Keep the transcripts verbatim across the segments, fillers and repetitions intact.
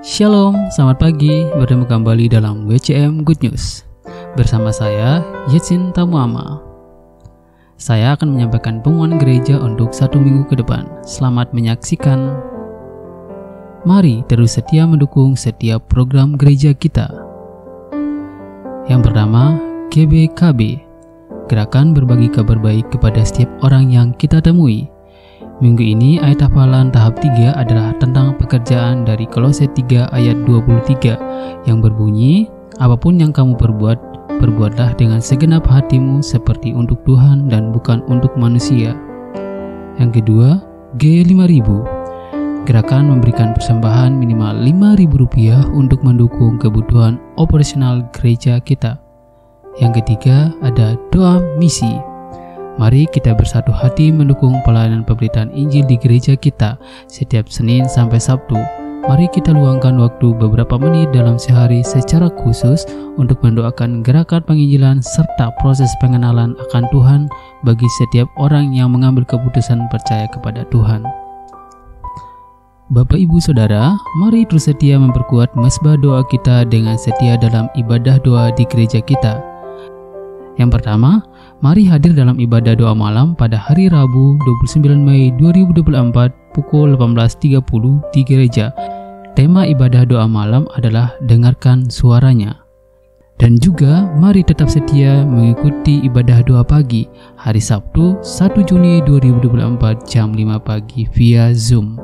Shalom, selamat pagi, bertemu kembali dalam W C M Good News. Bersama saya, Yetsin Tamuama. Saya akan menyampaikan pengumuman gereja untuk satu minggu ke depan. Selamat menyaksikan. Mari terus setia mendukung setiap program gereja kita. Yang pertama, G B K B, Gerakan Berbagi Kabar Baik kepada setiap orang yang kita temui. Minggu ini ayat hafalan tahap tiga adalah tentang pekerjaan dari Kolose tiga ayat dua puluh tiga yang berbunyi, apapun yang kamu perbuat, perbuatlah dengan segenap hatimu seperti untuk Tuhan dan bukan untuk manusia. Yang kedua, G lima ribu, Gerakan memberikan persembahan minimal lima ribu rupiah untuk mendukung kebutuhan operasional gereja kita. Yang ketiga, ada doa misi. Mari kita bersatu hati mendukung pelayanan pemberitaan Injil di gereja kita setiap Senin sampai Sabtu. Mari kita luangkan waktu beberapa menit dalam sehari secara khusus untuk mendoakan gerakan penginjilan serta proses pengenalan akan Tuhan bagi setiap orang yang mengambil keputusan percaya kepada Tuhan. Bapak Ibu Saudara, mari terus setia memperkuat mesbah doa kita dengan setia dalam ibadah doa di gereja kita. Yang pertama, mari hadir dalam ibadah doa malam pada hari Rabu dua puluh sembilan Mei dua ribu dua puluh empat pukul delapan belas tiga puluh di gereja. Tema ibadah doa malam adalah dengarkan suaranya. Dan juga mari tetap setia mengikuti ibadah doa pagi hari Sabtu satu Juni dua ribu dua puluh empat jam lima pagi via Zoom.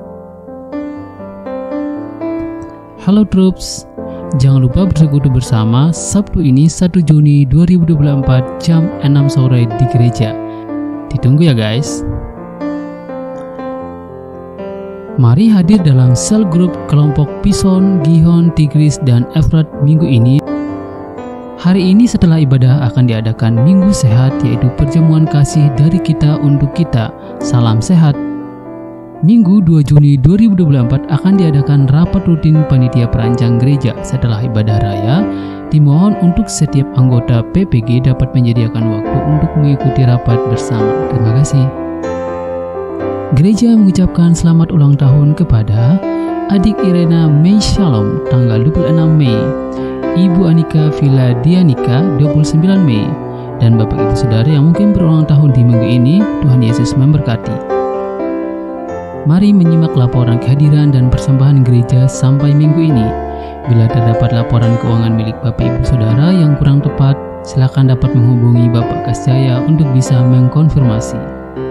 Halo Troops, jangan lupa bersekutu bersama Sabtu ini satu Juni dua ribu dua puluh empat jam enam sore di gereja. Ditunggu ya guys. Mari hadir dalam sel grup kelompok Pison, Gihon, Tigris, dan Efrat minggu ini. Hari ini setelah ibadah akan diadakan Minggu Sehat, yaitu perjamuan kasih dari kita untuk kita. Salam sehat. Minggu dua Juni dua ribu dua puluh empat akan diadakan rapat rutin panitia perancang gereja. Setelah ibadah raya, dimohon untuk setiap anggota P P G dapat menyediakan waktu untuk mengikuti rapat bersama. Terima kasih. Gereja mengucapkan selamat ulang tahun kepada adik Irena Mei Shalom tanggal dua puluh enam Mei, Ibu Anika Villa Dianika dua puluh sembilan Mei, dan Bapak Ibu Saudara yang mungkin berulang tahun di minggu ini. Tuhan Yesus memberkati. Mari menyimak laporan kehadiran dan persembahan gereja sampai minggu ini. Bila terdapat laporan keuangan milik Bapak Ibu Saudara yang kurang tepat, silakan dapat menghubungi Bapak Kasjaya untuk bisa mengkonfirmasi.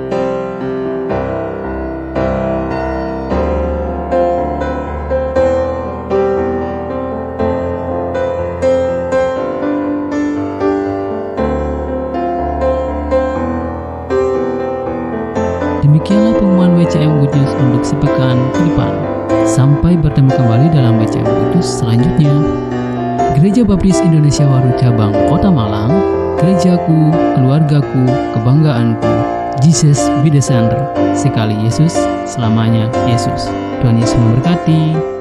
Demikianlah pengumuman W C M Good News untuk sepekan ke depan. Sampai bertemu kembali dalam W C M Good News selanjutnya. Gereja Baptis Indonesia Waru Cabang Kota Malang, gerejaku, keluargaku, kebanggaanku, Jesus be the center. Sekali Yesus, selamanya Yesus. Tuhan Yesus memberkati.